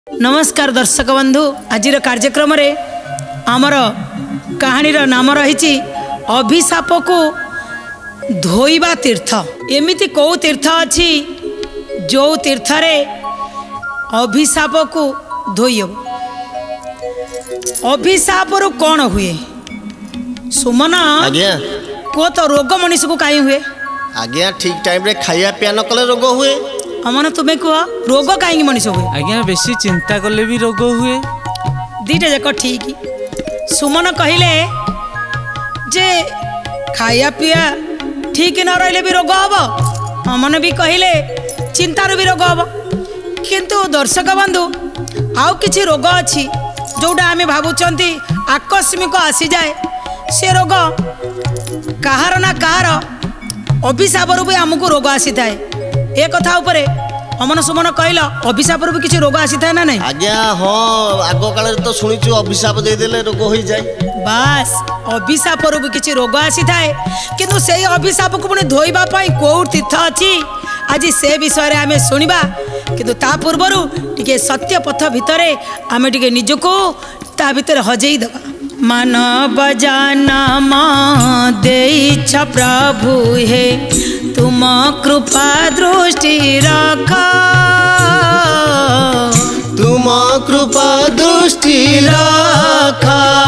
नमस्कार दर्शक बंधु, आज कार्यक्रम रे आमर कहानी नाम रही अभिशाप को धोइबा तीर्थ। एमिति कौ तीर्थ अच्छी जो तीर्थ रे अभिशाप को धोइब। अभिशाप रु कौन हुए सुमन आज्ञा को तो रोग मनीष को कहीं हुए आज्ञा ठीक टाइम रे खाया पिया न कले रोग हुए। अमन तुम्हें कह रोग कहीं मनीष हुए आज्ञा बेसी चिंता कले भी रोग हुए। दीटा जाक ठीक सुमन कहले जे खाया पिया ठीक न रही भी रोग हम। अमन भी कहले चिंतार भी रोग हम। किंतु दर्शक बंधु आउ किछि रोग अच्छी जोटा आम भावुंट आकस्मिक आसी जाए से रोग कहार ना कहार अभिशाप भी आमको रोग आसी थाए। ए कथा उपरे अमन सुमन कहल अभिशाप भी किसी रोग आसी थाए ना नहीं आज्ञा? हाँ आग काल तो शुणीचु अभिशाप देदेले रोग हो जाए। बास अभिशाप भी किसी रोग आसी थाए किंतु से अभिशाप को पुणी धोइबा पई को तीर्थ अच्छी आज से विषय आम शुणा। किंतु ता पूर्वर टिके सत्य पथ भितर आम टिके निजको ता भितर हजेई दबा। मानव जनम देइछ प्रभु हे तुम कृपा दृष्टि रख। तुम कृपा दृष्टि रख।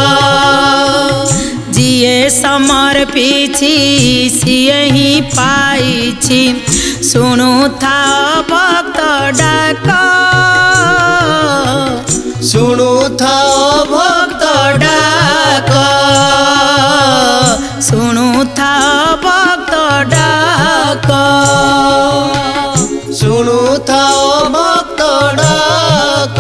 जिए समर्पिछि सिए ही पाइछि सुनु था भक्त डाक। सुनु था भक्त डाक सुनु था भक्त डाक। सुनु था भक्त डाक।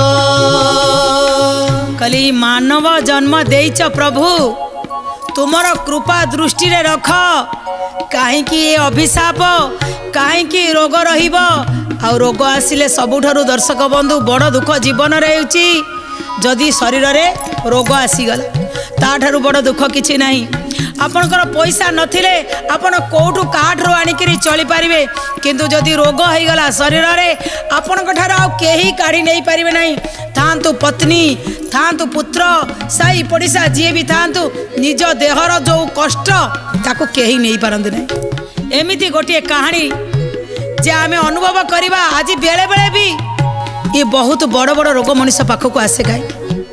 कली मानव जन्म देइछ प्रभु तुमर कृपा दृष्टि रे रख। कहीं अभिशाप कहीं रोग रहिब आ रोग आसिले सबुठारु दर्शक बंधु बड़ दुख जीवन रे होउची। जदि शरीर रे रोग आसीगला ताठारु बड़ दुख किछि नाही। आपणकर पैसा नथिले आपण कोठु काठरो आनिकरी चली पारिबे किंतु जदि रोग होइगला शरीर रे आपणक ठार आ केही काढी नै पारिबे नाही। थांतु पत्नी थांतु पुत्र साई पड़िसा जी भी थांतु निज देहर जो कष्ट ताको केही नै पारंदु नै। एमिति गोटे कहानी जे आमे अनुभव करिबा आज बेले बेले भी ये बहुत बड़ बड़ रोग मनीष पाखक आसे गाय।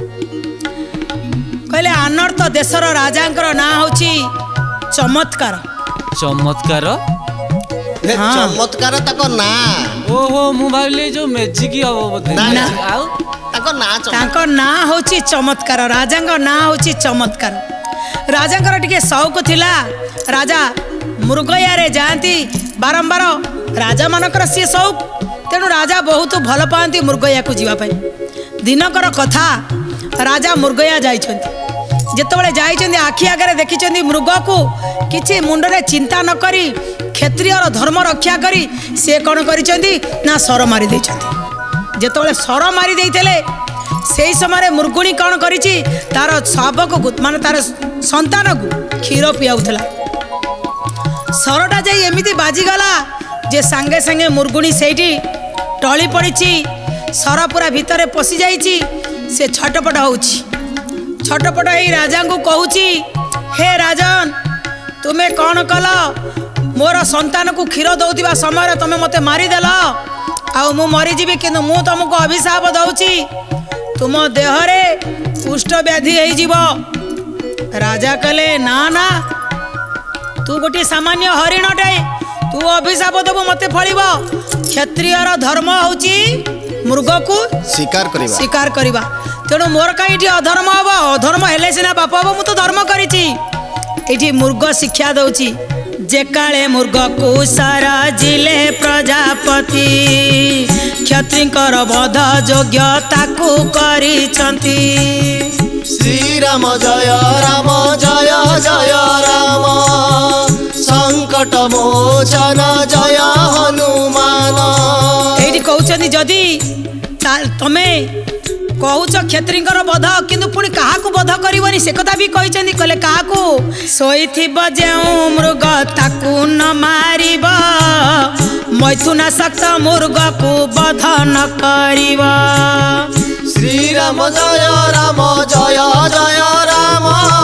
कहले अनर्थ देशर राजांकर ना होची चमत्कार। चमत्कार हाँ। चमत्कार ताको ना ओहो मु भाविले जो मैजिक हबो बोधे ना। आउ ताको ना होची चमत्कार। राजांक ना होची चमत्कार। राजांकर टिके शौक थिला राजा मृगया रे जाती बारंबार राजा मानकर सी शौक तेणु राजा बहुत भल पाती मृगया को जीवाई। दिनकर कथा राजा मृगया जाइछन्ति जेतबेले जाइछन्ति आखि आगे देखिछन्ति मृग को किछि मुंडरे चिंता न करी क्षत्रियर धर्म रक्षा करी से कौन करिछन्ति ना सर मारी दैछन्ति। जेतबेले सर मारी दैथिले सेही समय मृगुणी कौन करिछि तार शावक को माने तार संतान को क्षीर पियाउथला। सरटा जाई एमिति बाजीगला जे सांगे सांगे मुर्गुणी सेठी टली पड़ी सर पूरा भितर पशि जाइछि। से छटपट होउछि छटपट ही राजा को कहूछि हे राजन तुम्हें कौन कल मोर संतान को क्षीर दौथिबा समय तुम मते मारिदेल आउ मु मरीजी किंतु मु तुमको अभिशाप दउछि तुम देहरे कुष्ठ व्याधि हो जीव। राजा कहले ना ना तू गोटे सामान्य हरिणटे तू अभिशाप देबू मते फलिब। क्षत्रियर धर्म होची मृग को शिकार करिबा तेणु मोर कहीं अधर्म हम अधर्म हेले सिना बाप हम मु तो धर्म करिछि। एठी मृग शिक्षा दउछि जे काले मृग को सारा जिले प्रजापति क्षत्रिकर वध योग्यता को करिछन्ति। श्री राम जय जय राम संकट मोचन जय हनुमान। एठी कहउछन्ति जदि तमे कहूच क्षत्रिंकर बध किंतु पुणी क्या बध करनी से कथा भी कहते कहले क्या शोइथिब जेउ मृग ताकू न मारिब मैथुना सक्त मृग को बध न करिब श्रीराम जय राम जय जय राम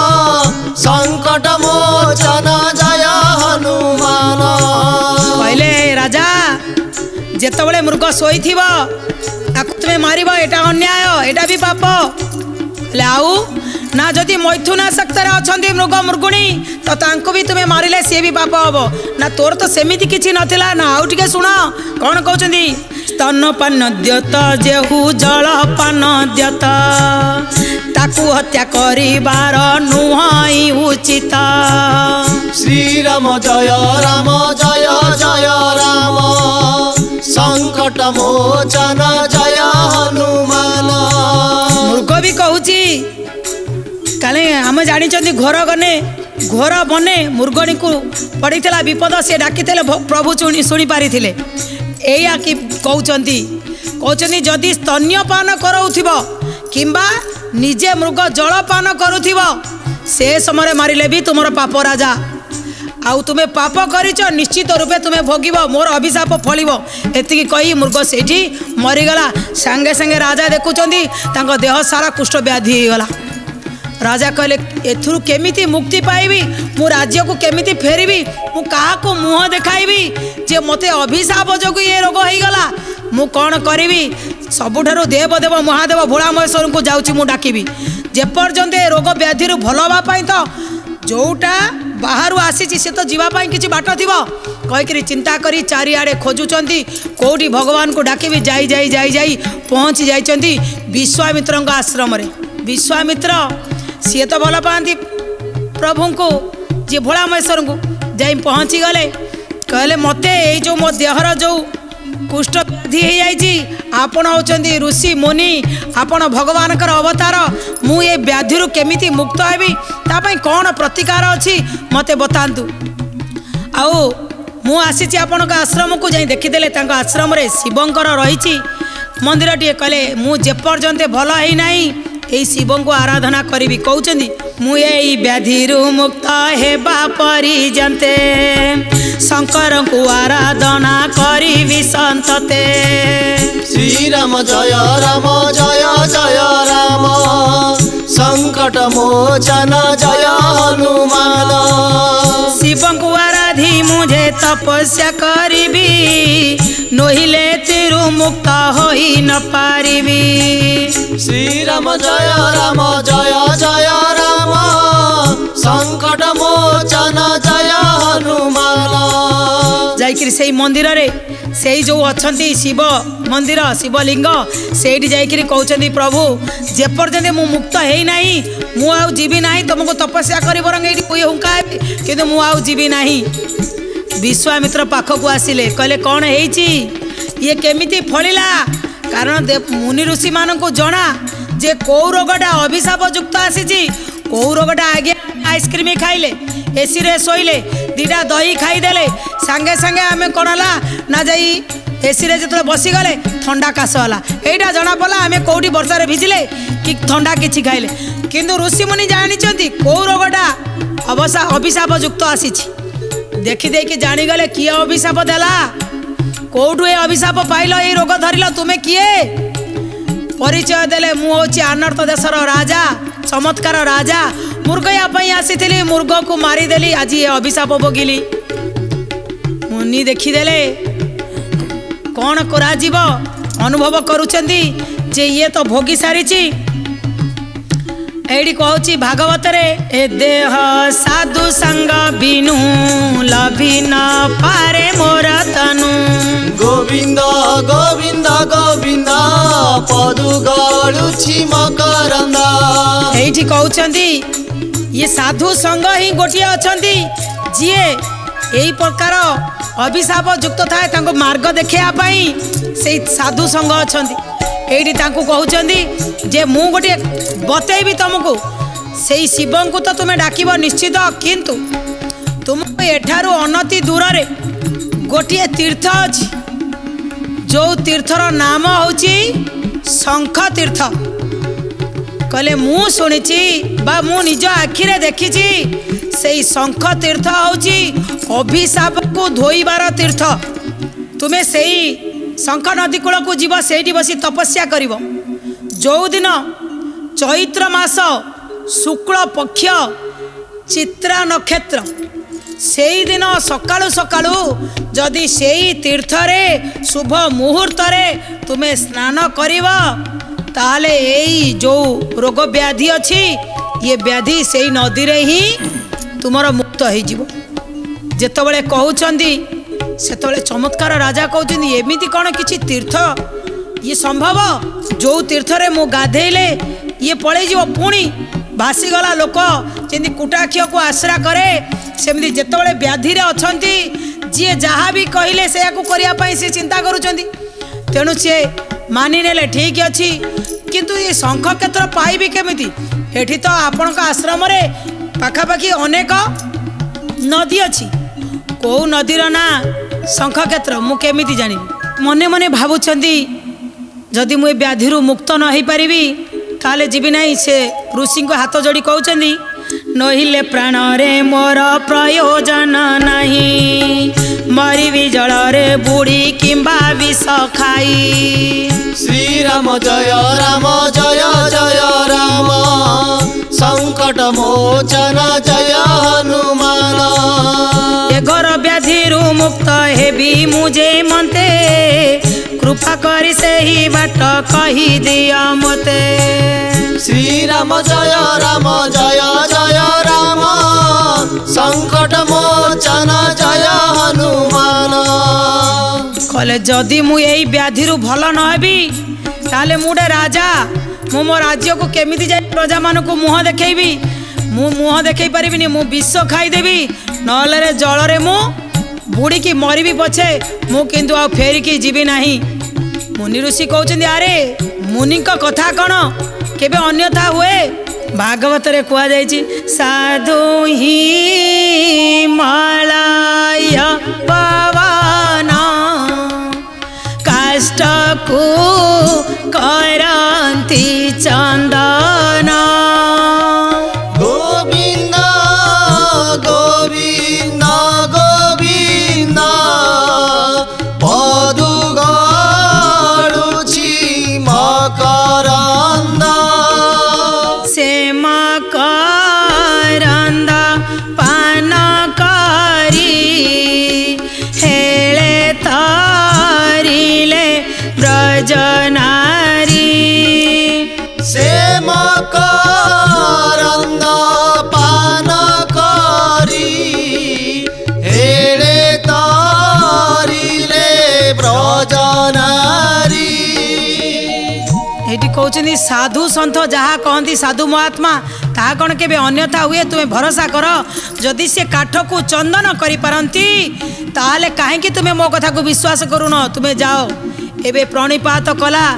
संकट मोचन जय हनुमान। कहले राजा जेतबळे मृग शोईथिब ताकु तुमे मारिब एटा अन्याय एटा भी पाप। आउ ना जदि मैथुनासक्त अच्छा मृग मृगुणी तो तांको भी तुम्हें मारिले सी भी पाप हम ना। तोर तो सेमिति किछि नथिला ना। आउ टिके शुण कौन कहते स्तनपान द्यत जेहू जलपान द्यत ताकू हत्या करिबार नुहाई उचित। श्रीराम जय राम जय जय राम संकट मोचन जय हनुमान। मृग भी कहूची काले आम जानी घोर गने घोर बने मृगणी को पड़ी विपद से डाकी प्रभु शुणी पारी एया कि कहते जदि स्तन्यपान करोथिब किंबा निजे मृग जलपान करुथिब से समय मारिले भी तुमर पाप राजा। आउ तुम्हें पाप करिच निश्चित रूपे तुम्हें भोगिब मोर अभिशाप फलिब। एतिकी कही मृग सेठी मरीगला। सांगे सांगे राजा देखुचंदी तांको देह सारा कुष्ठ व्याधि होगला। राजा कहले एथुरु केमिति मुक्ति पाइबी मु राज्य को केमिति फेरिबी मु काहाको मुह देखाइबी जे मते अभिशाप जोगु ये रोग होई गला मु कौन करिबी। सबुठारु देव देव महादेव भोला महेश्वर को जाउची मु डाकिबी जे पर्यंत ए रोग व्याधि रु भलवा पाई तो जोटा बाहरु आसीची से तो जीवा पाई किछि बाट थिबो कहिकरी चिंता करी चारिआडे खोजुचंती कोठी भगवान को डाकिबी। जाई जाई जाई जाई पहुंच जाइचंती विश्वामित्रଙ୍କ आश्रम रे। विश्वामित्र सी तो भल पाती प्रभु को जी भोला महेश्वर को जाई पहुँची गले। कहले मते ये जो मो देहर जो कुष्ठ व्याधि हो जाइए आपण होचंदी ऋषि मुनि आपण भगवान कर अवतार मु ये व्याधि केमिति मुक्त हेबी तापई कौन प्रतिकार अच्छी मते बतांतु। आउ मु आसी आपण आश्रम को जाई देखीदेले तांको आश्रम रे शिवंकर रही मंदिर टे। कहले मु जे पर्यंत भल है नाही ए शिव को आराधना करी कहते मुझे व्याधि मुक्त हेबा परिजंते शंकर को आराधना करी संतते। श्रीराम जय राम जय जय राम संकट मोचन जय हनुमान। शिव को आराधी मुझे तपस्या करी नोहिले तिरु मुक्त होई न पारिबी। श्रीराम जय राम जय जय राम संकट मोचन जय हनुमान। जाइकरी से मंदिर रे से जो अच्छी शिव मंदिर शिवलिंग से जाइकरी कहते प्रभु जे पर्यंत मु मुक्त है नहीं मु आउ जीवी नहीं तुमको तपस्या करी बरंग ये हुंका कि मु आउ जीवी नहीं। विश्वामित्र पाखक आसिले कहले कौन है ये केमिति फलिला कारण मुनि ऋषि मान को जना जे कौ रोगटा अभिशाप युक्त आसी कौ रोगटा आगे आइसक्रीम खाइले एसी रे शोइले दीटा दही खाईदेले सांगे सांगे आम कौन ना जाई एसी रे जो बसीगले ठंडा काश होला एटा जना पड़ा आम कौटी वर्षा रे भिजिले कि ठंडा किछि खाइले किंतु ऋषि मुनि जानी कौ रोगटा अभिशाप युक्त आसी देखी देखी जानीगले किए अभिशाप देला कौटू ये अभिशाप पाइल ये रोग धरिल तुम्हें किए परिचय देले मु होची आनर्त देशर राजा चमत्कार राजा मुर्गया आसी मुर्ग को मारिदेली आज ये अभिशाप भोगिली। मुनि देखीदेले कौन कराजिब अनुभव करुचंदी जे ये तो भोगी सारी एडी कहूची भागवत रे ए देह साधु संग बिनु लभी न पारे मोर तनु। गोविंद गोविंद गोविंद पदु गलुछि मकरंदा। एठी कहउचंदी ये साधु संग ही गोटिए अछंती जिए एई प्रकार अभिशाप युक्त थाए तांको मार्ग देखिया पई से साधु संग अछंती। एठी तांको कहउचंदी जे मु गोटे बतेबी तुमको से शिवं को तो तुम्हें डाकिब निश्चित किंतु तुमको एठारू अनति दूर रे गोटे तीर्थ अछि जो तीर्थर नाम होची शंख तीर्थ। कहले मु शुणिची बा मु निज आखिरे देखिची से शंख तीर्थ होची अभिशाप को धोइबार तीर्थ। तुम्हें से शंख नदी कूल को जीव से बसी तपस्या करिब जो दिन चैत्र मास शुक्ल पक्ष चित्रा नक्षत्र से दिन सकाळु सकाळु जदि से तीर्थ रे शुभ मुहूर्त रे तुम्हें स्नान करिव ताले एई जो रोग व्याधि अच्छी ये व्याधि से नदी रे ही तुमर मुक्त हो जिवो। जेतबेले कहउचंदी सेतबेले चमत्कार राजा कहउचंदी एमिति कौन किछि तीर्थ ये संभव जो तीर्थ रे मु गाधेले ये पळे जिवो पुणी भासीगला लोक जेमती कुटाक्ष को आश्रा करे सेमती जेतबेले व्याधि रे अछंती जी जहाँ भी कहले से करने चिंता करुँच तेणु सी मानि नेले ठीक अच्छी किंतु ये शंख क्षेत्र पाइबी केमिति एठी तो आपण आश्रम रे पाखापाखि अनेक नदी अच्छी कौ नदीर ना शंख क्षेत्र मु केमिति जानी मने मने भावुछंती जदि मु व्याधि मुक्त न हो पारिबी ताले जीवी नहीं से ऋषि को हाथ जोड़ी कहउचंदी नहिले प्राण रे मोर प्रयोजन नहीं मरिबी जल रे बुड़ी किंबा विष खाई। श्री राम जय जय राम संकट मोचन जय हनुमान। ए घर व्याधि मुक्त हेबी मुझे मनते कृपा करी से ही बाट कही दिया मते। श्री राम जय जय राम संकट मोचन जय हनुमान। कले जदि मु यही व्याधि भल न हेबी ताले मुडे राजा मु मो राज्य को केमिति जाई प्रजा मान को मुह देखैबी मु मुह देखै परिबिनी मु विष खाईदेवी नले रे जल रे मु बुड़ी की मरिबी पछे मु किंतु आ फेरिकी जीवी नहीं। मुनि ऋषि कहउचंदी अरे मुनि को कथा कौन केबे अन्यथा हुए भागवत रे कुआ जायछि साधु ही मलय पवन काष्ठ को करंती चंदन। गोविंद गोविंद गोविंद पदु गड़ुछि मकरंद से मकरंद पान करी हेले तारिले ब्रजनारी। से मकरंद पान करी हेले तारिले ब्रजनारी। एटी कहउचंदी साधु संत जहाँ कहती साधु महात्मा ता कौन के अन्यथा हुए तुम्हें भरोसा कर जदि से काठ को चंदन करि पारंती ताले काहेकि तुम्हें मो कथा को विश्वास करून। तुम्हें जाओ एबे प्रणिपात कला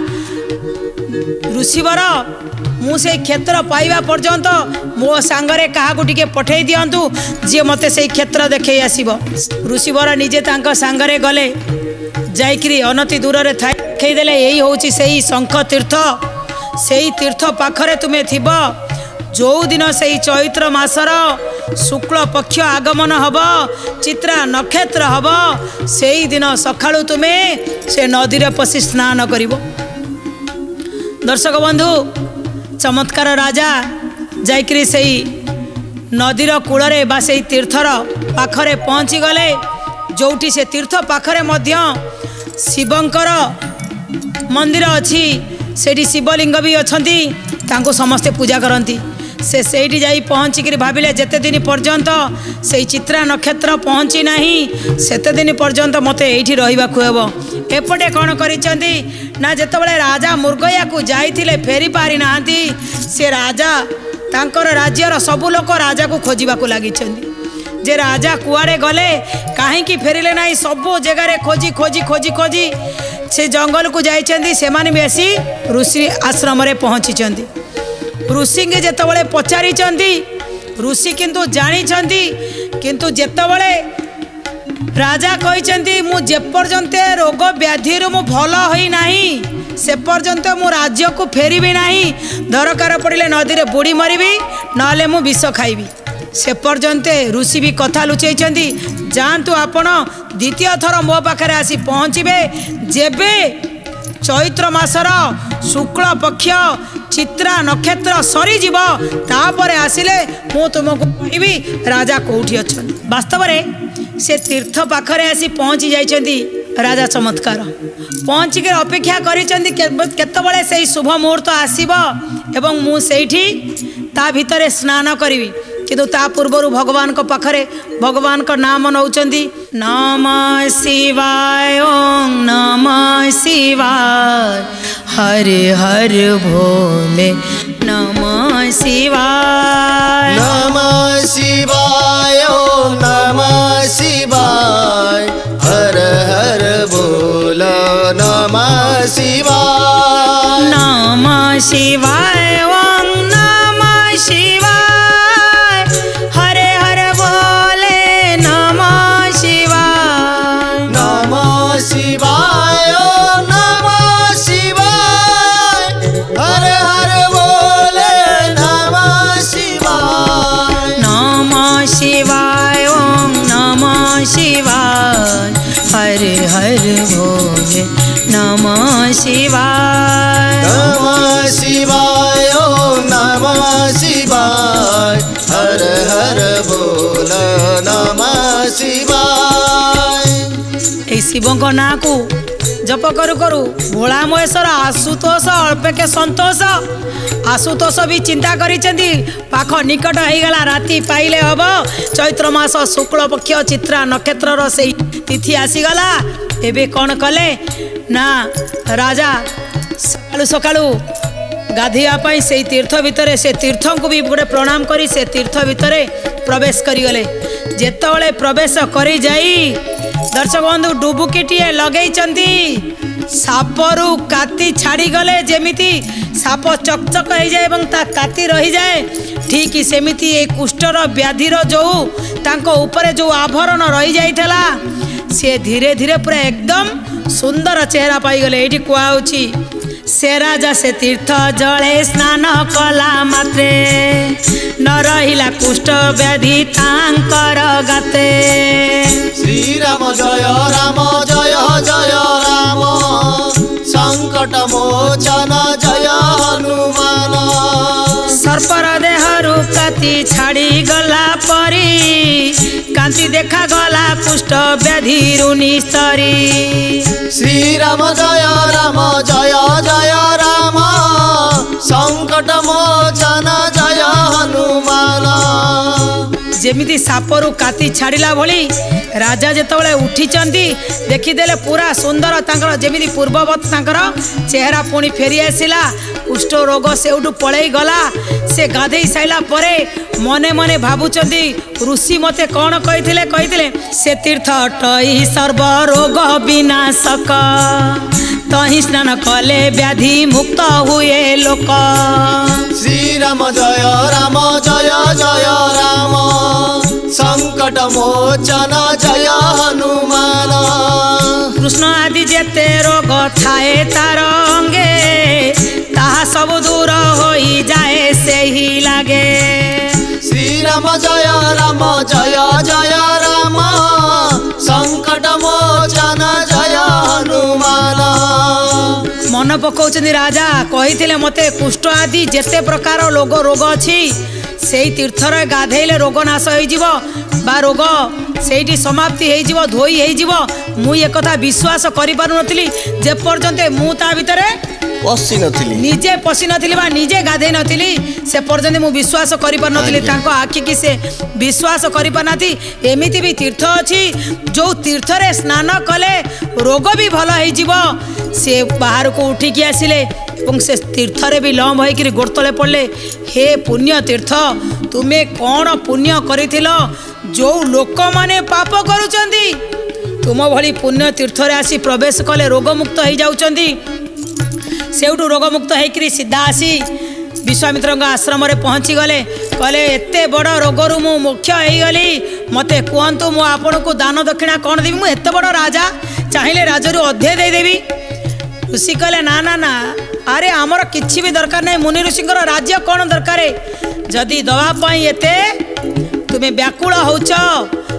ऋषिवर मुझे क्षेत्र पाइबा पर्यंत मो सांगरे क्या टिके पठे दिंतु जी मते से क्षेत्र देखे आसब। ऋषिवर निजे तांको सांगरे गले जाइकरी अनति दूर रे देखईदेले यही होची सेही शंख तीर्थ सेही तीर्थ पाखरे तुम्हें थिब जो दिन से चैत्र मासर शुक्ल पक्ष आगमन हब चित्रा नक्षत्र हब से दिन सकाळु तुम्हें से नदी रे पशि स्नान करिवो। दर्शक बंधु चमत्कार राजा जाइकरी से नदीर कूलरे बा से तीर्थर पाखरे पहुँची गले जोठी से तीर्थ पाखरे मध्य शिवंकर मंदिर अच्छी सेठी शिवलिंग भी अच्छी तांको समस्ते पूजा करती से सेठी जाई पहुँचिक भाविले जेते दिन पर्यंत से चित्रा नक्षत्र पहुँची नहीं सेते दिन पर्यंत मते एठी रहिबाकु हेबो। एपटे कौन करिसेंती ना जेतेबेले राजा मुर्गया को जाइथिले फेरी पारि नांती से राजा तांकर राज्यर सबु लोक राजा को खोजिबाकु लागिसेंती जे राजा कुआड़े गले कहीं फेरिले ना सबु जगार खोजी खोजी खोजी खोजी से जंगल को जाइछंती सेमाने भी आसी ऋषि आश्रम रे पहुँची ऋषि के जेतेबेले पचारिचंती ऋषि किंतु जानिछंती किंतु जेतेबेले राजा कहिछंती मु जे पर्यंत रोग व्याधि मु भल होई नाही से पर्यंत मु राज्य को फेरिबी नाही दरकार पड़िले नदी रे बुड़ी मरिबी नले मु विष खाइबी से पर्यंत ऋषि भी कथा लुचैछंती जानतु आपण द्वितीय थर मो पाखरे आसी पहुँचबे जेबे चैत्र मासर शुक्ल पक्ष चित्रा नक्षत्र सरीजीव तापर आसिले मु तुमको कहबी राजा कोठी अछन। वास्तव में से तीर्थ पाखरे आसी पहुँची जाइछन्ती राजा चमत्कार पहुँचिक अपेक्षा करिछन्ती केतबळे से शुभ मुहूर्त आसीब एवं मु सेठी ता भितरे स्नान करिवि किंतु ता पूर्व भगवान को पाखरे भगवान को नाम नौचंदी नमः शिवाय ओम नमः शिवाय हरे हर भोले नमः शिवाय नमः शिवाय ओम नमः शिवाय हर हर बोल नमः शिवाय नमः शिवाय ओम नमः शिवाय हरे हर बोले नमः शिवाय नमः शिवाय ओम नमः शिवाय हर हर बोले नमः शिवाय नमः शिवाय ओम नमः शिवाय हरे हर भोले नमः शिवाय नमः शिवाय ओम नमः शिवाय हर हर बोल नमः शिवाय। ए शिव ना को जप करू करू भोला महेश्वर आशुतोष अल्पेके संतोष आशुतोष भी चिंता करिसेंती पाख निकट हो गला राति पाइले हब चैत्र मास शुक्ल पक्ष चित्रा नक्षत्र से तिथि आसीगला एबे कौन कले ना राजा सकाळु सकाळु गाधोवाई से तीर्थ भितर से तीर्थ को भी गोटे प्रणाम करी से तीर्थ भितर प्रवेश करिगले जेतबळे प्रवेश करी जाई दर्शक बंधु डुबुकीटिए लगेइचंती सापरू काती छाड़ी गले जेमिति साप चकचक हो जाए एवं ता काती रही जाए ठीक सेमिति ए कुष्ठर व्याधिर जो तांको ऊपर जो आभरण रही जाइथला से धीरे धीरे पूरा एकदम सुंदर चेहरा पाई गले। एठी कुआउची से राजा से तीर्थ जले स्नान कला मात्रे न रहिला कुष्ठ व्याधि तांकर गाते। श्री राम जय जय राम संकट मोचन जय हनुमान सर्पर देहरु काती छाड़ी गला परी कांति देखा गला कुष्ठ व्याधि निस्तरी। श्री राम जय जय राम संकट मोचन जय हनुमान। जेमिति सापरू काती छाड़िला भली राजा जेतबळे उठिचंती देखिदेले पूरा सुंदर तांकर जेमिति पूर्ववत तांकर चेहरा पुणी फेरी आसिला कुष्ठ रोग सेउठू पळेई गला। से गाधेई साइला परे मने मने भाबुचंती ऋषि मते कौन कहिथिले से तीर्थ टई सर्व रोग विनाशक तही स्नान कले व्याधि मुक्त हुए लोक। श्री राम जय जय राम संकट मोचन जय हनुमान। कृष्ण आदि जेते रोग थाए तार अंगे ताहा सब दूर होई जाए से ही लागे। श्री राम जय जय राम संकट मोचन जय हनुमान। मन पकाउछन्ती राजा कहिथिले मते कुष्ठ आदि जेते प्रकार रोग अछि सेई तीर्थर गाधेले रोग नाश होइजिवो बा रोग सेठी समाप्ति होइजिवो धोई होइजिवो। मु ए कथा विश्वास करि पारु नथिली जे पर्यंत मु ता भितरे पसी नथिली निजे पसी नथिली बा निजे गाधे नथिली से पर्यंत मु विश्वास करि पार नथिली तांको आखि की से विश्वास करि पानाती। एमिति भी तीर्थ अछि जो तीर्थरे स्नान कले रोग भी भल होइजिवो। से बाहर को उठिकी आसिले और से तीर्थरे भी लम्ब होकर गोड़ तले पड़े हे पुण्य तीर्थ तुम्हें कौन पुण्य करिथिलो जो लोक माने पाप करुचंदी तुम भली पुण्य तीर्थरे आसी प्रवेश कले रोगमुक्त हो जाउचंदी। सेउठू रोगमुक्त होकर सीधा आसी विश्वामित्र आश्रम पहुँची गले कहले एते बड़ रोगरू मु मुख्य हो गली मते कहतु मु आपण को दान दक्षिणा कौन देवी मुझे एत बड़ राजा चाहिए राजरू अधे देदेवी। ऋषि कहले ना ना ना अरे आमर किछि भी दरकार नहीं मुनि ऋषिंकर राज्य कौन दरकार जदि दवापाई एते तुम्हें व्याकुल होच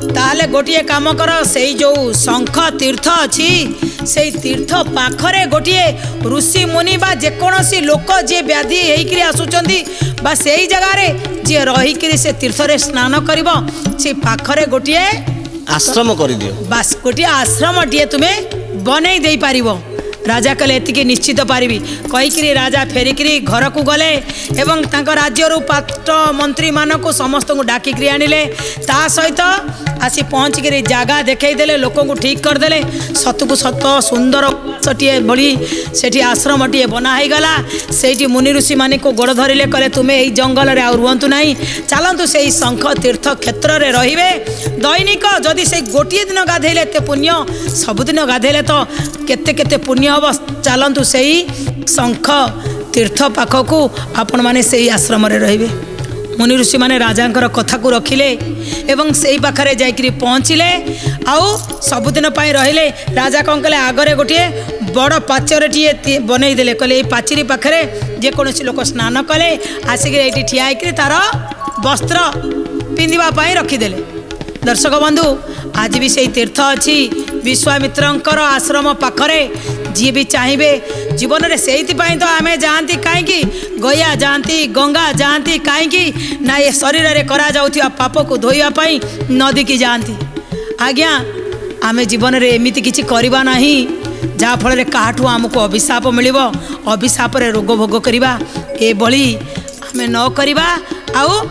ताहले गोटे काम कर से जो शंख तीर्थ अच्छी से तीर्थ पाखरे गोटे ऋषि मुनि बा जेकोसी लोक जे व्याधि होकर आसुचंदी बा से जगह जी रहीकि से तीर्थ रे स्नान कर से पाखरे गोटे आश्रम कर दियो बास गोटे आश्रम टे तुम्हें बनै दे पारिबो। राजा कहले एतिके निश्चित पारिबी कहीकि राजा फेरिकी घर को गले एवं तांको राज्य पात्र मंत्री मानक समस्त को डाकिक आनिले ता सहित आसी पहुँचिक जगह देखईदे लोक को ठीक करदे सतु सत सुंदर टे बड़ी से आश्रम टे बनाईगला से मुनि ऋषि मान को गोड़ धरिले कहले तुम्हें यही जंगल में रुहतु ना चलतु से शंख तीर्थ क्षेत्र में रे दैनिक जदि से गोटे दिन गाधेले एत पुण्य सबुदिन गाधेले तो केते केते पुण्य हम चलतु से शंख तीर्थ पाखक आपण मैंने से आश्रम रे मुनि ऋषि मैंने राजा कथा को रखिले एवं से ही पाखे जाकि पहुँचले आउ सबुदिन रहिले राजा कौन कले आगरे गोटे बड़ पाचर टे बनईदे कहले पाचेरी पाखे जेकोसी लोक स्नान कले आसिक ये ठिया तार वस्त्र पिंधापी रखिदेले। दर्शक बंधु आज भी से तीर्थ अच्छी विश्वामित्रंकर आश्रम पाखरे जी भी चाहिए जीवन में से तो आम जाती कहीं गया जाती गंगा जाती कहीं ना ये शरीर में करा जाउथिबा पाप को धोइबापी नदी की जाती। आज्ञा आम जीवन में एमती किसी करवा नहीं जहाँफल काठू आमको अभिशाप मिल अभिशाप रोग भोग करवा ये आम न करवा आउ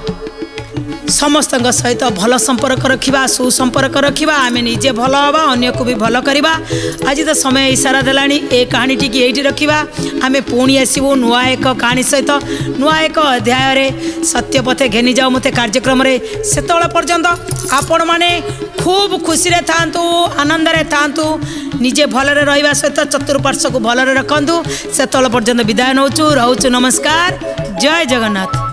समस्त सहित भल संपर्क रखा सुसंपर्क रखा आम निजे भल हवा अन्य को भी भल करवा। आज तो समय इशारा देलानी ए कहानी टी ये रखा आम पुणी आसबू नुआ एक कहानी सहित नुआ एक अध्याय सत्यपथे घेनी जाओ मत कार्यक्रम से पर्यंत आपण मैने खूब खुशी थांतु आनंद थांतु निजे भलरे रहिबा सहित चतुर्पार्श्व को भलरे रखंतु से पर्यंत विदाय नौचु रहूचु। नमस्कार, जय जगन्नाथ।